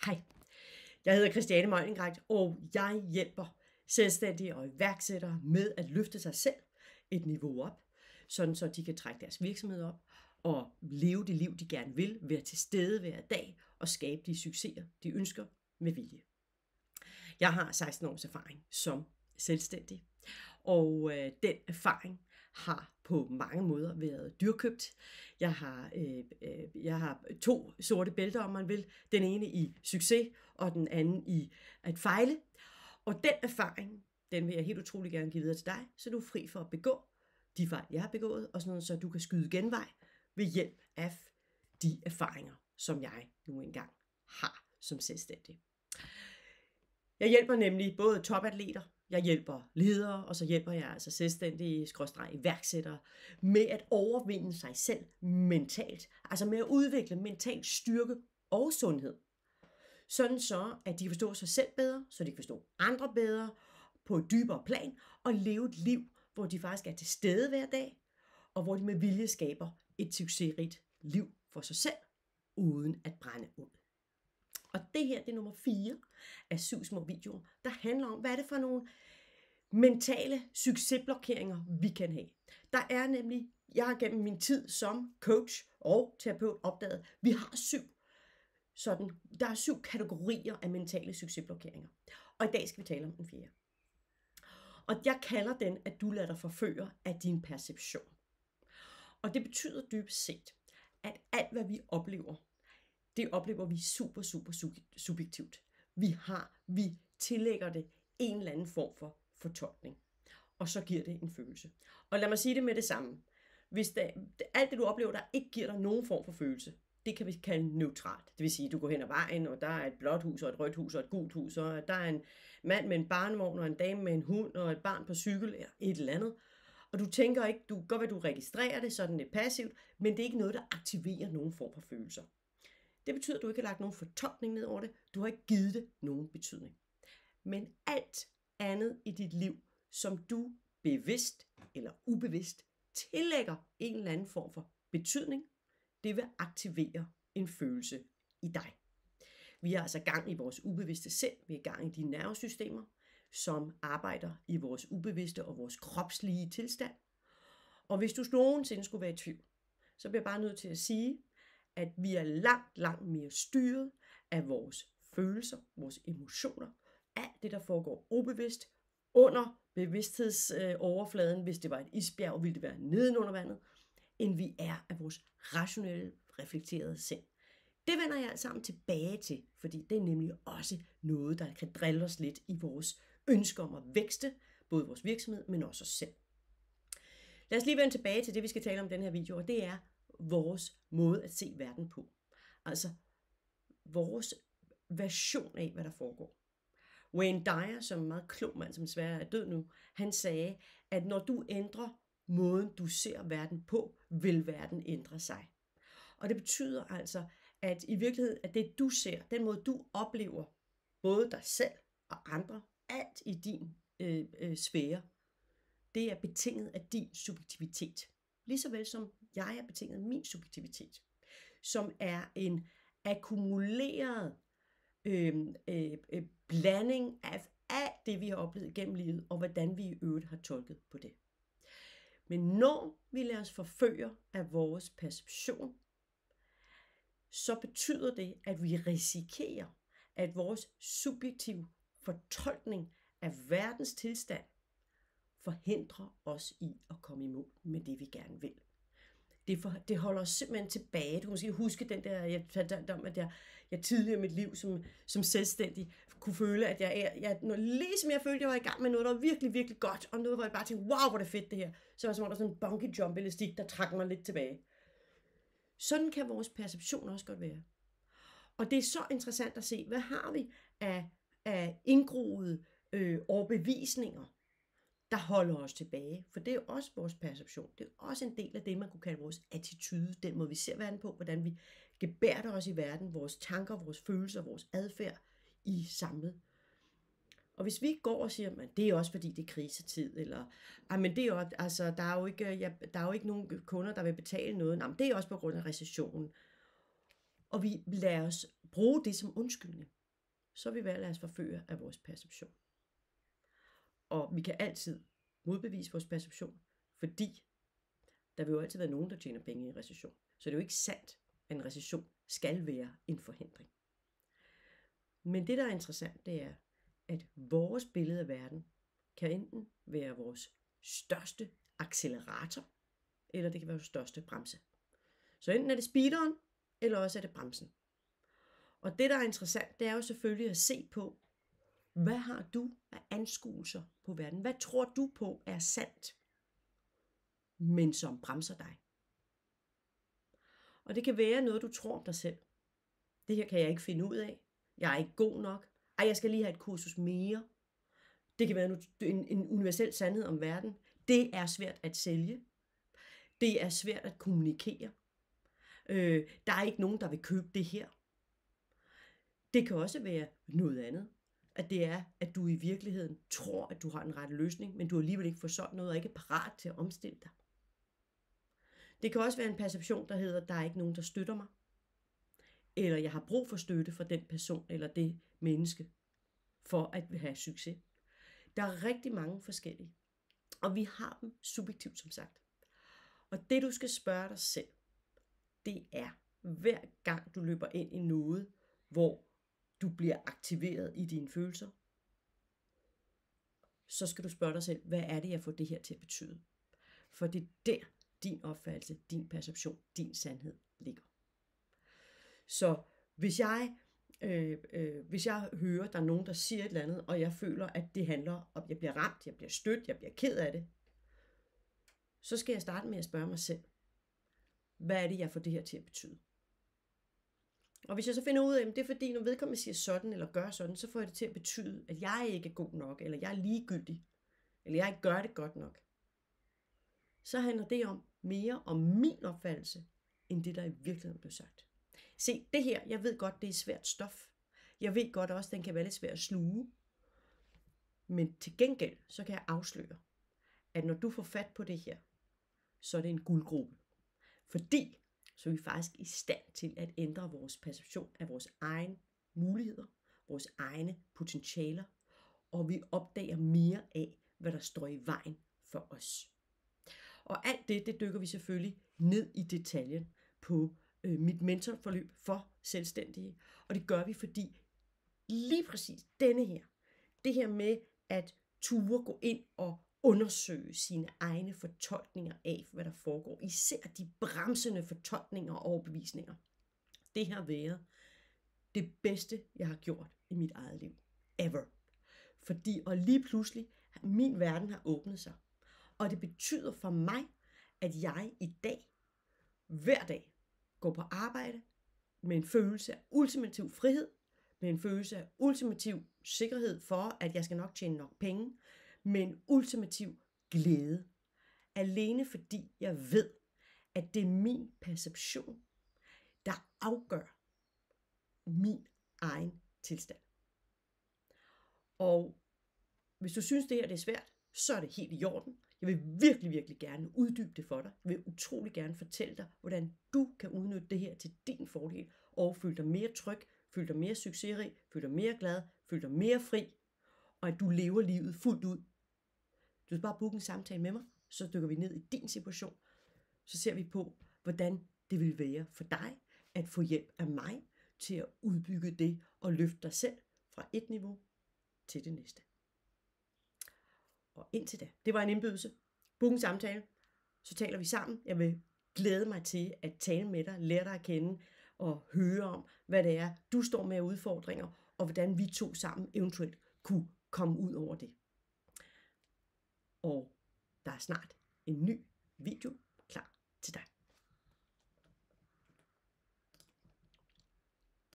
Hej, jeg hedder Christiane Meulengreit, og jeg hjælper selvstændige og iværksættere med at løfte sig selv et niveau op, sådan så de kan trække deres virksomhed op og leve det liv, de gerne vil, være til stede hver dag og skabe de succeser, de ønsker med vilje. Jeg har 16 års erfaring som selvstændig, og den erfaring har på mange måder været dyrkøbt. Jeg har 2 sorte bælter, om man vil. Den ene i succes, og den anden i at fejle. Og den erfaring, den vil jeg helt utrolig gerne give videre til dig, så du er fri for at begå de fejl, jeg har begået, og sådan noget, så du kan skyde genvej ved hjælp af de erfaringer, som jeg nu engang har som selvstændig. Jeg hjælper nemlig både topatleter, jeg hjælper ledere, og så hjælper jeg altså selvstændige iværksættere med at overvinde sig selv mentalt. Altså med at udvikle mental styrke og sundhed. Sådan så, at de kan forstå sig selv bedre, så de kan forstå andre bedre på et dybere plan, og leve et liv, hvor de faktisk er til stede hver dag, og hvor de med vilje skaber et succesrigt liv for sig selv, uden at brænde ud. Og det her, det er nummer 4 af 7 små videoer, der handler om, hvad er det for nogle mentale succesblokeringer, vi kan have. Der er nemlig, jeg har gennem min tid som coach og terapeut opdaget, vi har 7 kategorier af mentale succesblokeringer. Og i dag skal vi tale om den 4. Og jeg kalder den, at du lader dig forføre af din perception. Og det betyder dybest set, at alt hvad vi oplever, det oplever vi super subjektivt. Vi tillægger det en eller anden form for fortolkning. Og så giver det en følelse. Og lad mig sige det med det samme. Hvis alt det du oplever, der ikke giver dig nogen form for følelse, det kan vi kalde neutralt. Det vil sige, at du går hen ad vejen, og der er et blåt hus, og et rødt hus, og et gult hus, og der er en mand med en barnevogn, og en dame med en hund, og et barn på cykel, eller et eller andet. Og du tænker ikke, du registrerer det, sådan lidt passivt, men det er ikke noget, der aktiverer nogen form for følelser. Det betyder, at du ikke har lagt nogen fortolkning ned over det. Du har ikke givet det nogen betydning. Men alt andet i dit liv, som du bevidst eller ubevidst tillægger en eller anden form for betydning, det vil aktivere en følelse i dig. Vi har altså gang i vores ubevidste sind. Vi er gang i de nervesystemer, som arbejder i vores ubevidste og vores kropslige tilstand. Og hvis du nogensinde skulle være i tvivl, så bliver jeg bare nødt til at sige, at vi er langt mere styret af vores følelser, vores emotioner, alt det, der foregår ubevidst, under bevidsthedsoverfladen. Hvis det var et isbjerg, ville det være nedenunder vandet, end vi er af vores rationelle, reflekterede sind. Det vender jeg alt sammen tilbage til, fordi det er nemlig også noget, der kan drille os lidt i vores ønsker om at vækste, både vores virksomhed, men også os selv. Lad os lige vende tilbage til det, vi skal tale om i den her video, og det er vores måde at se verden på. Altså vores version af, hvad der foregår. Wayne Dyer, som en meget klog mand, som desværre er død nu, han sagde, at når du ændrer måden, du ser verden på, vil verden ændre sig. Og det betyder altså, at i virkeligheden, at det du ser, den måde du oplever, både dig selv og andre, alt i din sfære, det er betinget af din subjektivitet. Ligesåvel som jeg er betinget af min subjektivitet, som er en akkumuleret blanding af alt det, vi har oplevet gennem livet, og hvordan vi i øvrigt har tolket på det. Men når vi lader os forføre af vores perception, så betyder det, at vi risikerer, at vores subjektive fortolkning af verdens tilstand forhindrer os i at komme i mål med det, vi gerne vil. Det holder os simpelthen tilbage. Du kan måske huske den der, jeg fortalte om, at jeg tidligere i mit liv som selvstændig kunne føle, at lige som jeg følte, at jeg var i gang med noget, der var virkelig, virkelig godt, og noget, hvor jeg bare tænkte, wow, hvor er det fedt det her. Så var det som om, der sådan en bungee jump elastik, der trak mig lidt tilbage. Sådan kan vores perception også godt være. Og det er så interessant at se, hvad har vi af indgroede overbevisninger, der holder os tilbage. For det er jo også vores perception. Det er også en del af det, man kunne kalde vores attitude. Den måde, vi ser verden på, hvordan vi gebærder os i verden, vores tanker, vores følelser, vores adfærd i samlet. Og hvis vi går og siger, at det er også fordi det er krisetid, eller men det er jo, altså, der er jo ikke nogen kunder, der vil betale noget, det er også på grund af recessionen. Og vi lader os bruge det som undskyldning. så er vi ved at lade os forføre af vores perception. Og vi kan altid modbevise vores perception, fordi der vil jo altid være nogen, der tjener penge i en recession. Så det er jo ikke sandt, at en recession skal være en forhindring. Men det, der er interessant, det er, at vores billede af verden kan enten være vores største accelerator, eller det kan være vores største bremse. Så enten er det speederen, eller også er det bremsen. Og det, der er interessant, det er jo selvfølgelig at se på, hvad har du af anskuelser på verden? Hvad tror du på er sandt, men som bremser dig? Og det kan være noget, du tror om dig selv. Det her kan jeg ikke finde ud af. Jeg er ikke god nok. Jeg skal lige have et kursus mere. Det kan være en universel sandhed om verden. Det er svært at sælge. Det er svært at kommunikere. Der er ikke nogen, der vil købe det her. Det kan også være noget andet. At det er, at du i virkeligheden tror, at du har en rette løsning, men du alligevel ikke får solgt noget og ikke er parat til at omstille dig. Det kan også være en perception, der hedder, at der er ikke nogen, der støtter mig. Eller jeg har brug for støtte fra den person eller det menneske, for at have succes. Der er rigtig mange forskellige. Og vi har dem subjektivt, som sagt. Og det, du skal spørge dig selv, det er, hver gang du løber ind i noget, hvor du bliver aktiveret i dine følelser, så skal du spørge dig selv, hvad er det, jeg får det her til at betyde? For det er der, din opfattelse, din perception, din sandhed ligger. Så hvis jeg hører, der er nogen, der siger et eller andet, og jeg føler, at det handler om, jeg bliver ramt, jeg bliver stødt, jeg bliver ked af det, så skal jeg starte med at spørge mig selv, hvad er det, jeg får det her til at betyde? Og hvis jeg så finder ud af, at det er fordi, når vedkommende siger sådan eller gør sådan, så får jeg det til at betyde, at jeg ikke er god nok, eller jeg er ligegyldig, eller jeg ikke gør det godt nok. Så handler det om mere om min opfattelse, end det, der i virkeligheden blev sagt. Se, det her, jeg ved godt, det er svært stof. Jeg ved godt også, den kan være lidt svær at sluge. Men til gengæld, så kan jeg afsløre, at når du får fat på det her, så er det en guldgrube. Fordi så er vi faktisk i stand til at ændre vores perception af vores egne muligheder, vores egne potentialer, og vi opdager mere af, hvad der står i vejen for os. Og alt det dykker vi selvfølgelig ned i detaljen på mit mentorforløb for selvstændige. Og det gør vi, fordi lige præcis det her med at ture gå ind og undersøge sine egne fortolkninger af, hvad der foregår. Især de bremsende fortolkninger og overbevisninger. Det har været det bedste, jeg har gjort i mit eget liv. Ever. Fordi, og lige pludselig, min verden har åbnet sig. Og det betyder for mig, at jeg i dag, hver dag, går på arbejde med en følelse af ultimativ frihed, med en følelse af ultimativ sikkerhed for, at jeg skal nok tjene nok penge, med en ultimativ glæde. Alene fordi jeg ved, at det er min perception, der afgør min egen tilstand. Og hvis du synes, det her det er svært, så er det helt i orden. Jeg vil virkelig, virkelig gerne uddybe det for dig. Jeg vil utrolig gerne fortælle dig, hvordan du kan udnytte det her til din fordel, og føle dig mere tryg, føle dig mere succesrig, føle dig mere glad, føle dig mere fri, og at du lever livet fuldt ud. Du skal bare booke en samtale med mig, så dykker vi ned i din situation. Så ser vi på, hvordan det vil være for dig at få hjælp af mig til at udbygge det og løfte dig selv fra et niveau til det næste. Og indtil da, det var en indbydelse. Book en samtale, så taler vi sammen. Jeg vil glæde mig til at tale med dig, lære dig at kende og høre om, hvad det er, du står med af udfordringer, og hvordan vi to sammen eventuelt kunne komme ud over det. Og der er snart en ny video klar til dig.